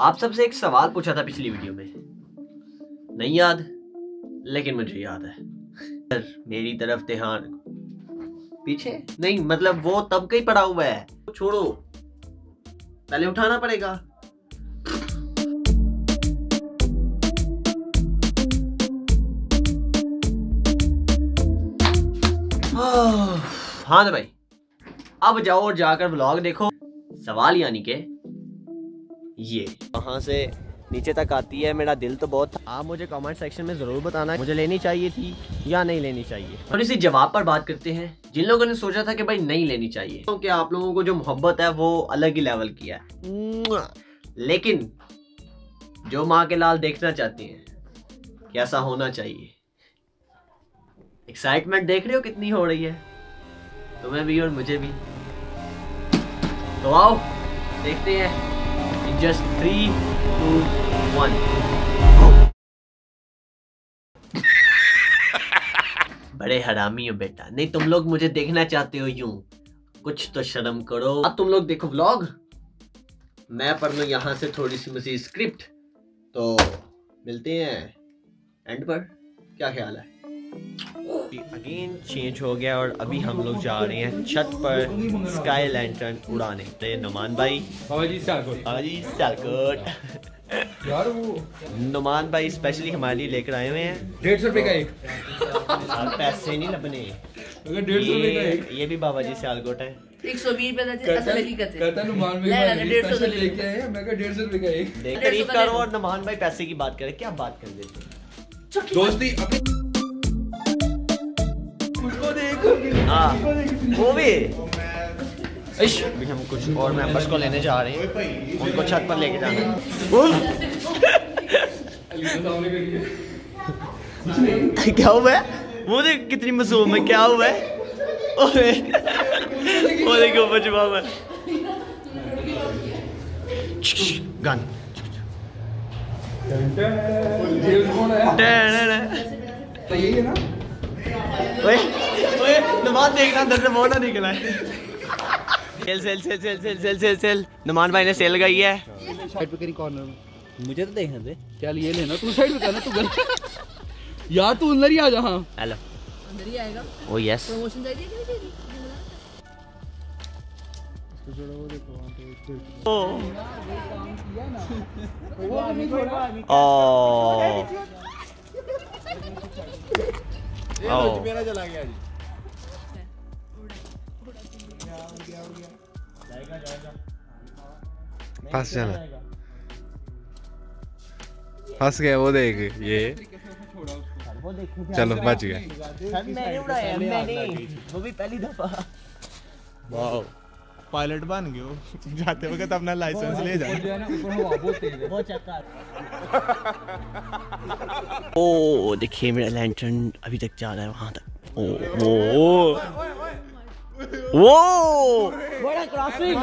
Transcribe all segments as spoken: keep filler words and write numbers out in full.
आप सबसे एक सवाल पूछा था पिछली वीडियो में, नहीं याद? लेकिन मुझे याद है। मेरी तरफ ध्यान पीछे नहीं, मतलब वो तब का ही पड़ा हुआ है, छोड़ो, पहले उठाना पड़ेगा। हाँ तो भाई अब जाओ और जाकर व्लॉग देखो। सवाल यानी के ये वहां से नीचे तक आती है, मेरा दिल तो बहुत था। आप मुझे कमेंट सेक्शन में जरूर बताना मुझे लेनी चाहिए थी या नहीं लेनी चाहिए। और इसी जवाब पर बात करते हैं। जिन लोगों ने सोचा था कि भाई नहीं लेनी चाहिए, क्योंकि तो आप लोगों को जो मोहब्बत है वो अलग ही लेवल की है, लेकिन जो माँ के लाल देखना चाहती हैं कैसा होना चाहिए। एक्साइटमेंट देख रहे हो कितनी हो रही है तुम्हें भी और मुझे भी। तो आओ देखते हैं। Just three two one. बड़े हरामी हो बेटा। नहीं तुम लोग मुझे देखना चाहते हो यूं, कुछ तो शर्म करो। अब तुम लोग देखो व्लॉग, मैं पढ़ लूं यहाँ से थोड़ी सी मजीद स्क्रिप्ट। तो मिलते हैं एंड पर, क्या ख्याल है? अगेन चेंज हो गया और अभी हम लोग जा रहे हैं छत पर स्काई लैंटर्न उड़ाने। तो नुमान भाई बाबाजी सियालकोट यार, वो नुमान भाई स्पेशली हमारे लिए लेकर आए हुए हैं। डेढ़ सौ रुपए का एक। पैसे नहीं लगने। डेढ़ सौ रुपए का एक। ये भी बाबाजी सियालकोट है। एक सौ बीस रुपए कहता नुमान भाई लेके आए हैं, मैं कहा डेढ़ सौ रुपए का एक। तारीफ करो और नुमान भाई पैसे की बात करे, क्या बात कर देते दोस्ती। हाँ वो भी। अभी हम कुछ और मेंबर्स को लेने जा रहे हैं, उनको छत पर लेके जाना है। क्या हुआ है? वो देख कितनी मासूम है, क्या हुआ है? वो देखो बचवा में गन। तो यही है ना? ओए ओए नुमान देखना अंदर से वो ना निकला है। Sale sale sale sale sale sale sale sale Numan भाई ने सेल लगाई है। साइड पे करी कॉर्नर में, मुझे तो देखने दे। चल ये लेना, तू साइड पे करना, तू गलत यार, तू अंदर ही आ जा। हां हेलो अंदर ही आएगा। ओ यस प्रमोशन चाहिए कि नहीं चाहिए? ओ मेरा चला गया जी। फंस जाना, फंस गया वो, देख ये चलो बच गया। मैंने उड़ाया, मैंने वो भी पहली दफा। वाओ पायलट बन गए हो। जाते वक्त अपना लाइसेंस ले जाना। ओ देखिए मेरा लैंटर्न अभी तक जा रहा है वहां तक। ओ ओ वो बड़ा क्रॉसिंग।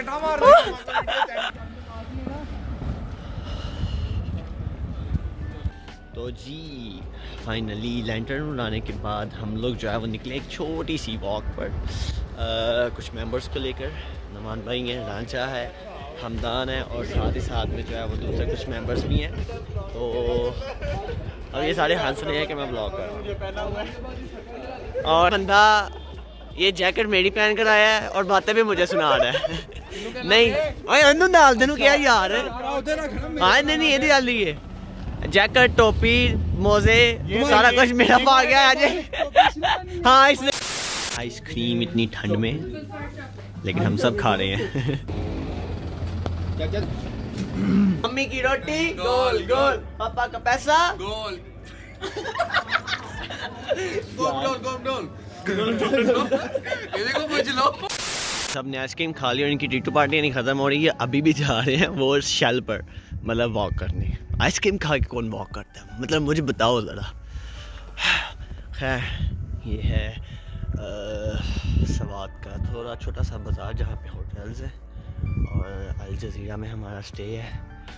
तो जी फाइनली लैंटर्न उड़ाने के बाद हम लोग जो है वो निकले एक छोटी सी वॉक पर, आ, कुछ मेंबर्स को लेकर। नुमान भाई हैं, रांचा है, हमदान है और साथ ही साथ में जो है वो दूसरे कुछ मेंबर्स भी हैं। तो अब ये सारे हंस रहे हैं कि मैं ब्लॉग कर रहा हूँ। और बंदा ये जैकेट मेरी पहन कर आया है और बातें भी मुझे सुना रहा है। नहीं ओए अंदर डाल देनु क्या यार? हाँ नहीं नहीं ये डाल दी जैकेट, टोपी, मोजे, सारा कुछ मेरा पा गया आज। हाँ इसलिए आइसक्रीम इतनी ठंड में, लेकिन हम सब खा रहे हैं। मम्मी की रोटी गोल गोल, पापा का पैसा गोल गोल गोल गोल। ये देखो मुझ लो सब ने आइसक्रीम खा ली और इनकी टीटू पार्टी नहीं खत्म हो रही है। अभी भी जा रहे हैं वो शेल पर, मतलब वॉक करने। आइसक्रीम खा के कौन वॉक करता है, मतलब मुझे बताओ ज़रा। खैर ये है सवात का थोड़ा छोटा सा बाज़ार जहाँ पे होटल्स है और अल जज़ीरा में हमारा स्टे है।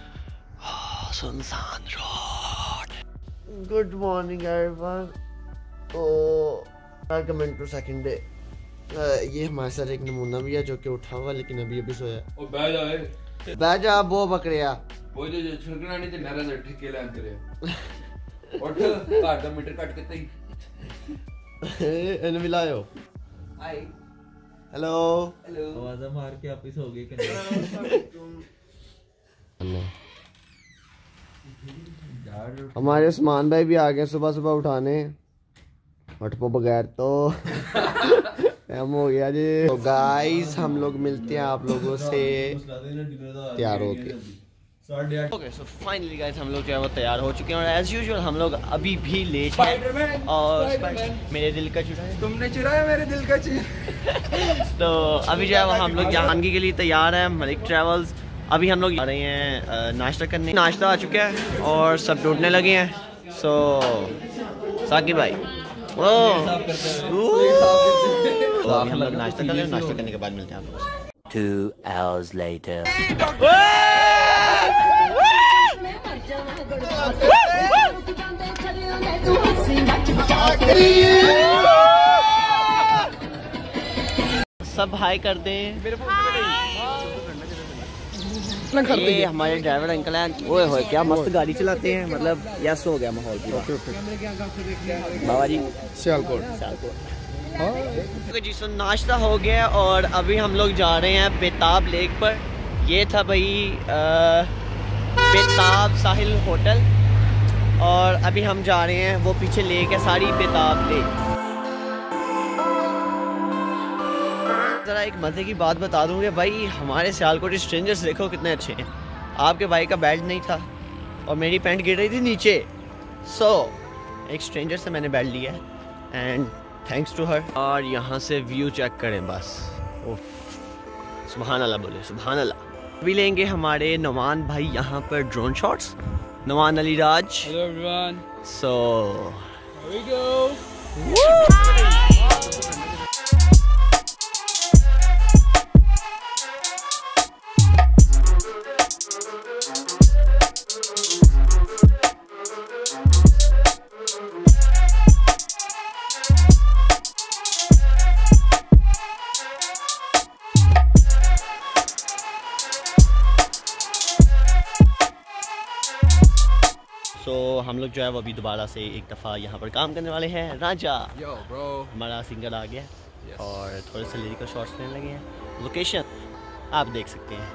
सुनसान रोड। Good morning everyone. तो वेलकम टू सेकंड डे। ये हमारे साथ एक नमूना भी है जो कि उठा हुआ लेकिन अभी अभी सोया। ओ बैठ जाए। बैजा बो बकरिया वो जो जो छिड़कना नहीं ते नरा दे ठेके ला करे उठ घाट दा मीटर कट के तई इन मिलायो हाय हेलो हेलो आवाज़ मार के वापस हो गए हमारे उस्मान भाई भी आ गए सुबह सुबह उठाने हटपो बगैर तो हम हो गया जी। तो गाइस हम लोग मिलते हैं आप लोगों से तैयार होके। ओके सो फाइनली गाइस हम लोग जो है वो तैयार हो चुके हैं और एज यूजुअल हम लोग अभी भी लेट हैं और मेरे दिल का चुराया तुमने चुराया मेरे दिल का चीज। तो अभी जो है वो हम लोग जहांगीर के लिए तैयार हैं मलिक ट्रेवल्स। अभी हम लोग आ रहे हैं नाश्ता करने। नाश्ता आ चुका है और सब टूटने लगे हैं। सो साकिब भाई ओ हम लोग नाश्ता कर रहे हैं। नाश्ता करने के बाद मिलते हैं आप लोग। Two hours later. सब हाय कर दें। ये हमारे ड्राइवर अंकल हैं। ओए होए क्या मस्त गाड़ी चलाते हैं। मतलब यस हो गया माहौल पूरा। बाबा जी सियालकोट सियालकोट जी। सो नाश्ता हो गया और अभी हम लोग जा रहे हैं बेताब लेक पर। ये था भाई बेताब साहिल होटल और अभी हम जा रहे हैं वो पीछे लेक है सारी बेताब लेक। ज़रा एक मज़े की बात बता दूँ कि भाई हमारे सियालकोट स्ट्रेंजर्स देखो कितने अच्छे हैं। आपके भाई का बेल्ट नहीं था और मेरी पैंट गिर रही थी नीचे। सो so, एक स्ट्रेंजर से मैंने बेल्ट लिया एंड थैंक्स टू हर। और यहाँ से व्यू चेक करें बस। ओह सुभान अल्लाह बोले सुभान अल्लाह। अभी लेंगे हमारे नवान भाई यहाँ पर drone shots. Nawan Ali Raj. Hello everyone. So here we go. तो हम लोग जो है वो अभी दोबारा से एक दफ़ा यहाँ पर काम करने वाले हैं। राजा यो ब्रो हमारा सिंगर आ गया yes. और थोड़े से लिरिकल शॉट्स लेने लगे हैं। लोकेशन आप देख सकते हैं।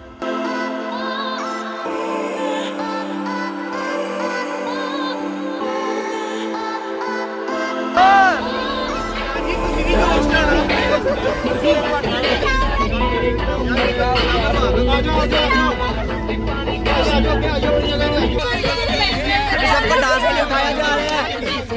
सबको डांस के लिए उठाया जा रहा है।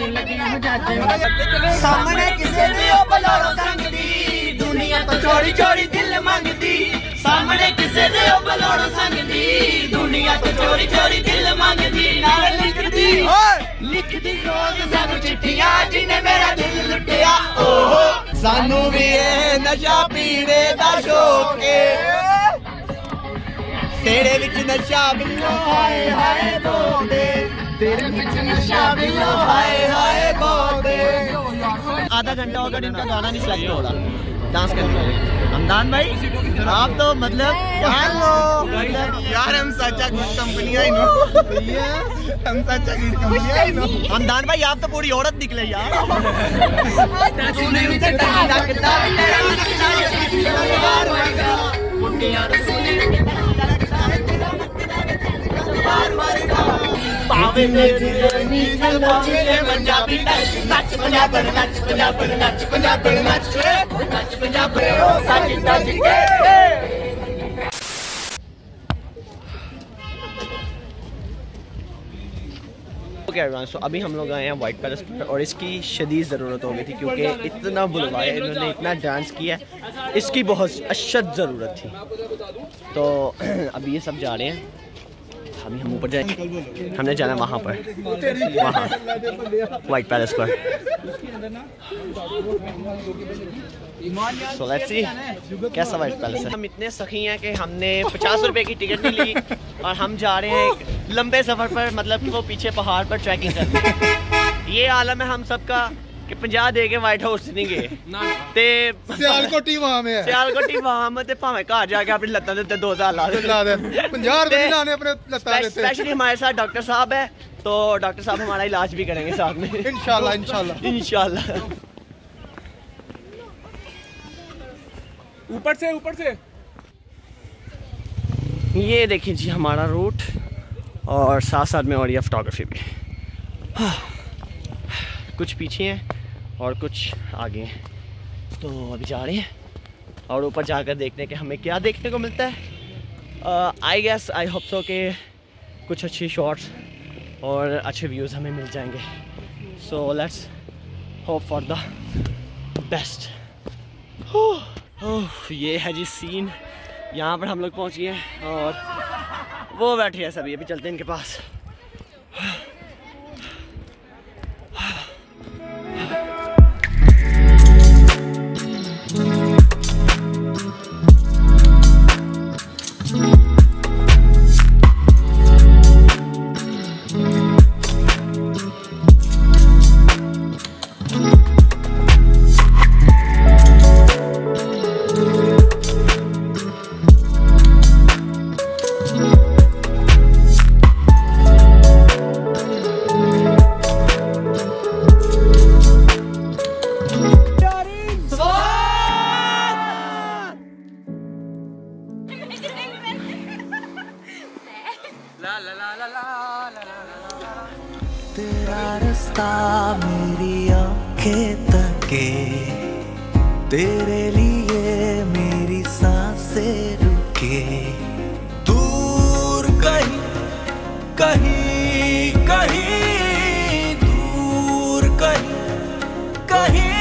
सामने किसे दियो बलोरो संगदी दुनिया तो चोरी चोरी दिल मांगती। सामने किसे दियो बलोरो संगदी दुनिया तो चोरी चोरी दिल मांगती। नाल लिख दी लिख दी रोज सानू चिट्ठियां जिन्हें मेरा दिल लुटिया। ओहो सानू भी है नशा पीने दा शौक तेरे विच नशा बिल्लो हाय हाय बोले तेरे विच नशा बिल्लो हाय हाय बोले। आधा घंटा होगा इनका गाना नहीं सिलेक्ट हो रहा डांस करने में। हमदान भाई आप तो मतलब यार लो यार हम सच्चा गुड कंपनी है नो हम सच्चा गुड कंपनी है नो। हमदान भाई आप तो पूरी औरत निकले यार। पावे मेरी रानी पंजाबी पंजाबी नच नच पंजाब नच पंजाब नच पंजाब नच नच पंजाब सच नच के। ओके एवरीवन सो अभी हम लोग आए हैं वाइट पैलेस पर और इसकी शदीद ज़रूरत हो गई थी क्योंकि इतना बुलवाया इन्होंने इतना डांस किया इसकी बहुत अशद ज़रूरत थी। तो अभी ये सब जा रहे हैं। हम हम ऊपर जाएंगे। हमने जाना वहाँ पर वहाँ वाइट पैलेस पर। सो लेट्स सी कैसा वाइट पैलेस है। हम इतने सखी हैं कि हमने पचास रुपए की टिकट नहीं ली और हम जा रहे हैं एक लंबे सफ़र पर। मतलब कि वो पीछे पहाड़ पर ट्रैकिंग करते हैं। ये आलम है हम सबका कि पंजाह दे के व्हाइट हाउस नहीं गए ते सियालकोटी वहां में है सियालकोटी वहां में ते भाਵੇਂ घर जाके अपनी लत्तां दे दो हज़ार ला दे ला दे पचास रुपए नहीं लाने अपने लत्तां देते। स्पेशली हमारे साथ डॉक्टर साहब है तो डॉक्टर साहब हमारा इलाज भी करेंगे साथ में इंशाल्लाह इंशाल्लाह इंशाल्लाह। ऊपर से ऊपर से ये देखिए जी हमारा रूट और साथ साथ में और ये फोटोग्राफी भी। हाँ, कुछ पीछे हैं और कुछ आगे हैं तो अभी जा रहे हैं और ऊपर जाकर देखते हैं कि हमें क्या देखने को मिलता है। I guess I hope so कि कुछ अच्छी शॉट्स और अच्छे व्यूज़ हमें मिल जाएंगे। So let's hope for the best. ये है जी सीन, यहाँ पर हम लोग पहुँच गए हैं और वो बैठे हैं सभी, अभी चलते हैं इनके पास। तेरा रास्ता मेरी आंखें तके, तेरे लिए मेरी सांसें रुके। दूर कहीं कहीं कहीं दूर कहीं कहीं।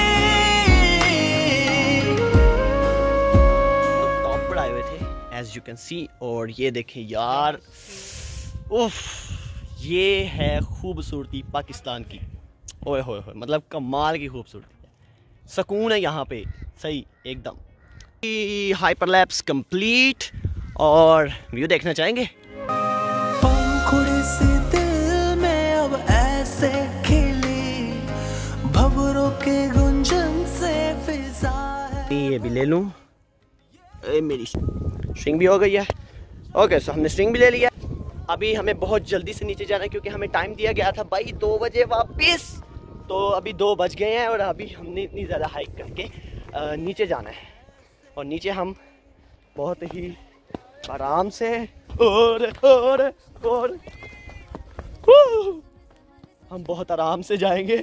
टॉप पर आए हुए थे एज यू कैन सी और ये देखें यार, उफ ये है खूबसूरती पाकिस्तान की। ओए होए होए, मतलब कमाल की खूबसूरती है, सुकून है यहाँ पे सही एकदम। हाइपरलैप्स कंप्लीट और व्यू देखना चाहेंगे। पंखुड़ी सी दिल में अब ऐसे खिली, भंवरों के गुंजन से फिजा है। ये भी ले लूँ, मेरी स्ट्रिंग भी हो गई है। ओके सो हमने स्ट्रिंग भी ले लिया। अभी हमें बहुत जल्दी से नीचे जाना है क्योंकि हमें टाइम दिया गया था भाई दो बजे वापस, तो अभी दो बज गए हैं और अभी हमने इतनी ज़्यादा हाइक करके नीचे जाना है और नीचे हम बहुत ही आराम से और और और हम बहुत आराम से जाएंगे।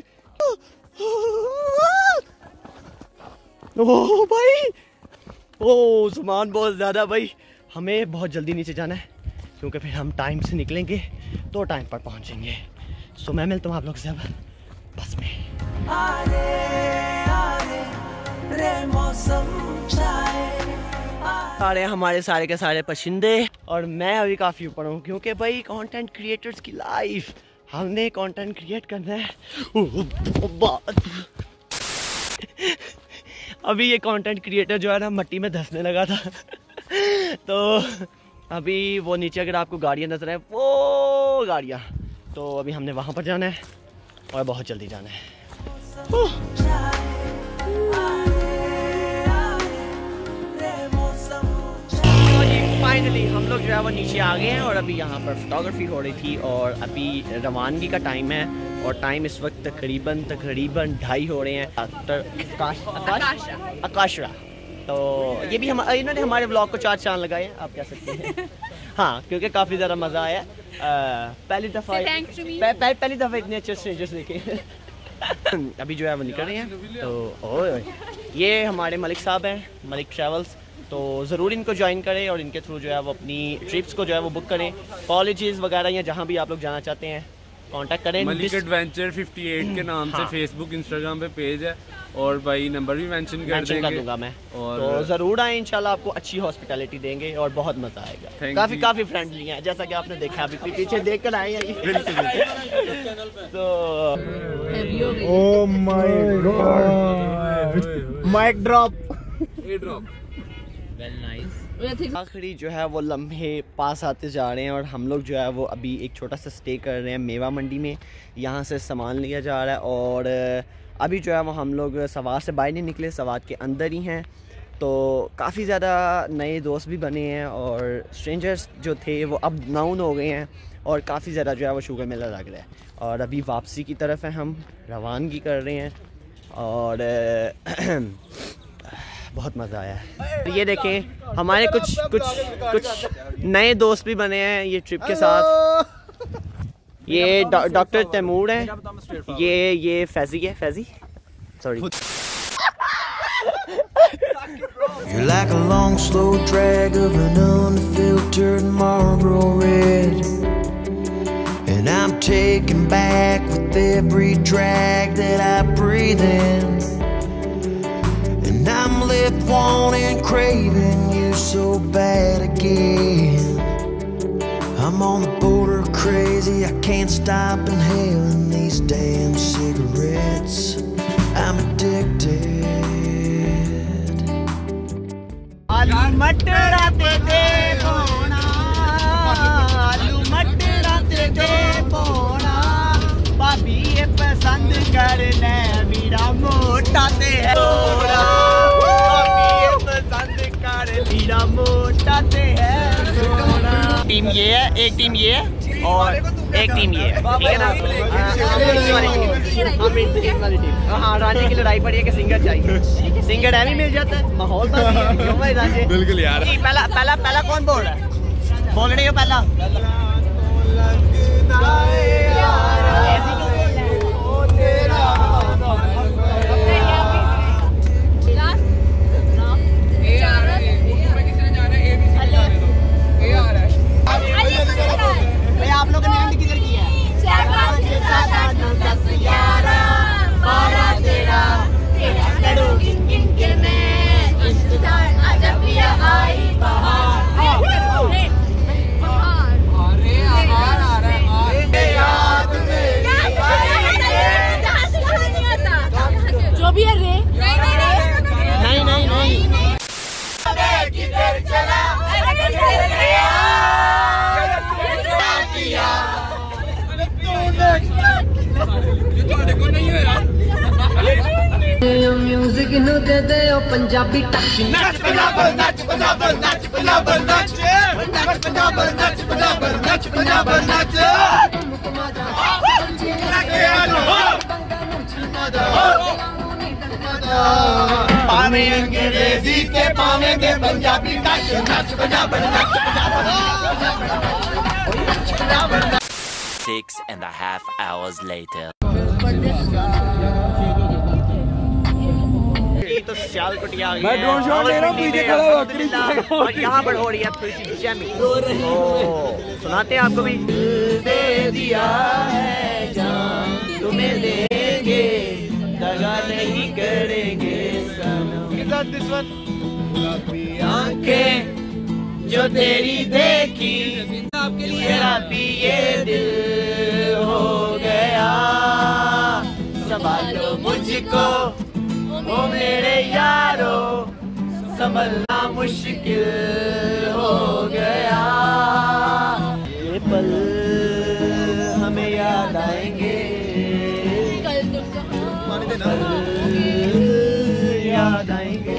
ओ भाई, ओ सामान बहुत ज़्यादा भाई, हमें बहुत जल्दी नीचे जाना है क्योंकि फिर हम टाइम से निकलेंगे तो टाइम पर पहुंचेंगे। सो मैं मिलता हूँ आप लोग से अब बस में। आरे, आरे, रे मौसम छाए, सारे हमारे सारे के सारे पसंदे और मैं अभी काफ़ी ऊपर हूँ क्योंकि भाई कंटेंट क्रिएटर्स की लाइफ, हमने कंटेंट क्रिएट करना है। अभी ये कंटेंट क्रिएटर जो है ना मट्टी में धंसने लगा था तो अभी वो नीचे अगर आपको गाड़ियाँ नजर आए, वो गाड़ियाँ, तो अभी हमने वहाँ पर जाना है और बहुत जल्दी जाना है। फाइनली हम लोग जो है वो नीचे आ गए हैं और अभी यहाँ पर फोटोग्राफी हो रही थी और अभी रवानगी का टाइम है और टाइम इस वक्त तकरीबन तकरीबन ढाई हो रहे हैं। आकाश आकाश आकाशरा, तो ये भी हम इन्होंने हमारे ब्लॉग को चार चांद लगाए आप कह सकते हैं। हाँ, क्योंकि काफ़ी ज़्यादा मज़ा आया। आ, पहली दफ़ा पह, पहली दफ़ा इतने अच्छे स्ट्रेंजर्स देखे। अभी जो है वो निकल रहे हैं तो ओए ये हमारे मलिक साहब हैं, मलिक ट्रैवल्स, तो ज़रूर इनको ज्वाइन करें और इनके थ्रू जो है वो अपनी ट्रिप्स को जो है वो बुक करें। कॉलेजेस वगैरह या जहाँ भी आप लोग जाना चाहते हैं कांटेक्ट करें। मलिक एडवेंचर अट्ठावन के नाम हाँ। से फेसबुक इंस्टाग्राम पे पेज है और भाई नंबर भी मेंशन कर मेंशन देंगे कर दूंगा मैं और तो ज़रूर आए, इंशाल्लाह आपको अच्छी हॉस्पिटैलिटी देंगे और बहुत मज़ा आएगा। Thank काफ़ी you. काफ़ी फ्रेंडली हैं जैसा कि आपने देखा, अभी पीछे देख कर आए हैं। तो हैवी हो गई। Oh my God, mike drop. Well nice. आखिरी जो है वो लम्हे पास आते जा रहे हैं और हम लोग जो है वो अभी एक छोटा सा स्टे कर रहे हैं मेवा मंडी में। यहाँ से सामान लिया जा रहा है और अभी जो है वो हम लोग सवात से बाहर नहीं निकले, सवात के अंदर ही हैं। तो काफ़ी ज़्यादा नए दोस्त भी बने हैं और स्ट्रेंजर्स जो थे वो अब नाउन हो गए हैं और काफ़ी ज़्यादा जो है वो शुगर मेला लग रहा है। और अभी वापसी की तरफ है, हम रवानगी कर रहे हैं और बहुत मज़ा आया है। ये देखें हमारे कुछ कुछ कुछ नए दोस्त भी बने हैं ये ट्रिप के साथ। ये डॉक्टर तैमूर है, ये ये फैज़ी है, Faizi sorry. You're like a long slow drag of an unfiltered Marlboro Red, and I'm taken back with every drag that I breathe in, and I'm left wanting, craving you so bad again. I'm on the border crazy, I can't stop inhaling these damn cigarettes. I'm addicted. आलू मटर तेरे पोना, आलू मटर तेरे पोना, भाभी ये पसंद कर ले मेरा मोटा ते है सोना, भाभी ये पसंद कर मेरा मोटा ते है सोना। टीम ये है, एक टीम ये है और एक टीम ये है, ठीक है ना? हाँ, रांझे की लड़ाई पड़ी है कि सिंगर चाहिए, सिंगर है भी मिल जाता है, माहौल रांझे बिल्कुल यार। पहला पहला पहला कौन बोल रहा है? बोल रही हो पहला? आप लोगों ने एंड किधर किया है? जो भी है रे नहीं नहीं नहीं म्यूजिक नु दे दे ओ पंजाबी टच, नच पंजाब नच पंजाब नच पंजाब नच नच पंजाब नच पंजाब नच पंजाब नच पावे अंग्रेजी के पावे दे पंजाबी टच, नच पंजाब नच Punjab. Six and a half hours later. तो सियाल कुटिया आ गई मैं है। ड्रोन शॉट ले रहा हूँ, पीछे खड़ा हुआ अल्हम्दुलिल्लाह। और यहाँ पर हो रही है थोड़ी सी जैमी। ओ, सुनाते हैं आपको भी। दे दिया है जान तुम्हें देंगे, दगा नहीं करेंगे सनम। आंखें जो तेरी देखी, तेरा भी ये दिल हो गया, संभालो मुझको ओ मेरे यारो, संभलना मुश्किल हो गया। ये पल हमें याद आएंगे, पल याद आएंगे।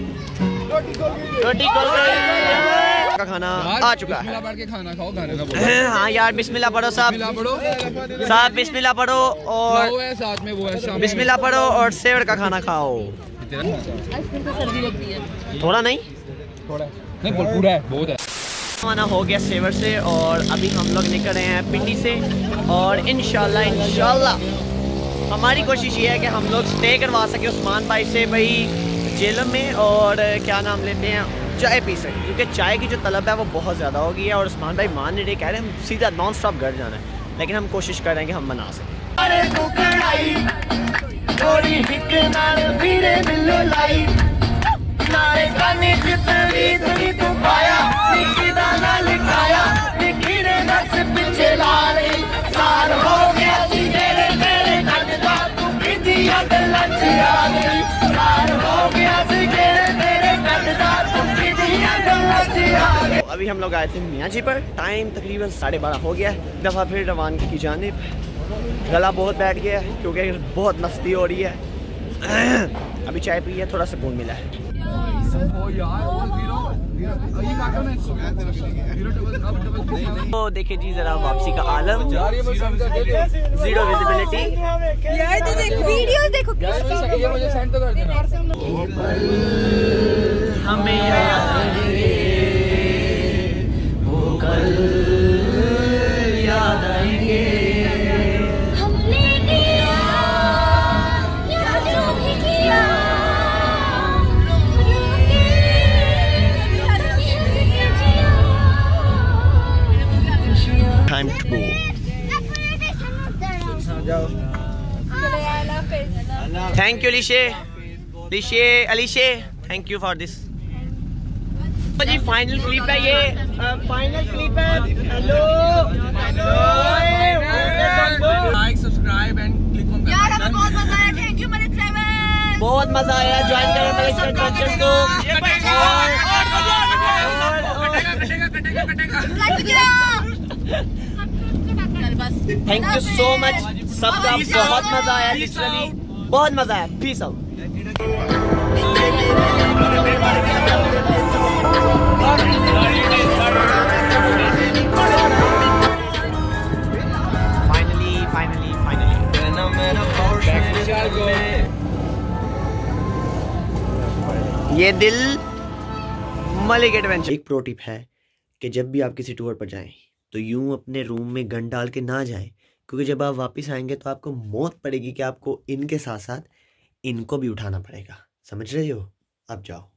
रोटी का खाना आ चुका है। के खाना खाओ, खाने का बोलो। हाँ यार, बिस्मिल्लाह पढ़ो साहब, बिस्मिल्लाह पढ़ो साहब बिस्मिल्लाह पढ़ो और वो है साथ में, वो है शाम बिस्मिल्लाह पढ़ो और सेवर का खाना खाओ। सर्दी लगती है थोड़ा नहीं थोड़ा नहीं, पूरा है, बहुत है। खाना हो गया सेवर से और अभी हम लोग निकल रहे हैं पिंडी से और इंशाल्लाह इंशाल्लाह हमारी कोशिश ये है कि हम लोग स्टे करवा सके उस्मान भाई से भाई जेलम में, और क्या नाम लेते हैं, चाय पी सकें, क्योंकि चाय की जो तलब है वो बहुत ज़्यादा हो गई है। और उस्मान भाई मान नहीं रहे, कह रहे हैं हम सीधा नॉन स्टॉप घर जाना है, लेकिन हम कोशिश कर रहे हैं कि हम मना सकें। अभी हम लोग आए थे मियाँ जी पर, टाइम तकरीबन साढ़े बारह हो गया है। दफ़ा फिर रवानगी की जानिब गला बहुत बैठ गया है क्योंकि बहुत मस्ती हो रही है। अभी चाय पी है, थोड़ा सुकून मिला है। तो देखिए जी जरा वापसी का आलम, जीरो विजिबिलिटी। यार तो देख वीडियो देखो, ये मुझे सेंड तो कर देना। हमें याद वो कल याद आएंगे। हमने किया या जो भी किया, time to go. Thank you Lishe, Lishe Alishe, thank you for this. जी फाइनल क्लिप है ये, फाइनल क्लिप है। Hello like subscribe and click on यार हमें बहुत मजा आया। थैंक यू मेरे ट्रैवल, बहुत मजा आया ज्वाइन करें मलेशियन एडवेंचर्स को। थैंक यू सो मच सबका, बहुत मजा आया, लिटरली बहुत मजा आया। Peace out. Finally finally finally ये दिल मलिक एडवेंचर। एक प्रो टिप है कि जब भी आप किसी टूर पर जाएं तो यूं अपने रूम में गन डाल के ना जाएं, क्योंकि जब आप वापस आएंगे तो आपको मौत पड़ेगी कि आपको इनके साथ साथ इनको भी उठाना पड़ेगा। समझ रहे हो? अब जाओ।